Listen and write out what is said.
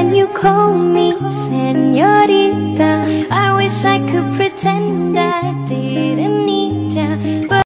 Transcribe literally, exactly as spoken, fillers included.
when you call me señorita. I wish I could pretend I did.